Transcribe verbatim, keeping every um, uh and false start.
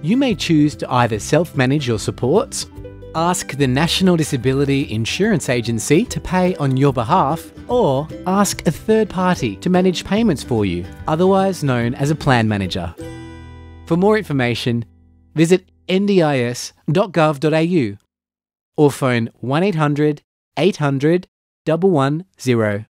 You may choose to either self-manage your supports, ask the National Disability Insurance Agency to pay on your behalf, or ask a third party to manage payments for you, otherwise known as a plan manager. For more information, visit N D I S dot gov dot A U or phone one eight hundred eight hundred one one zero.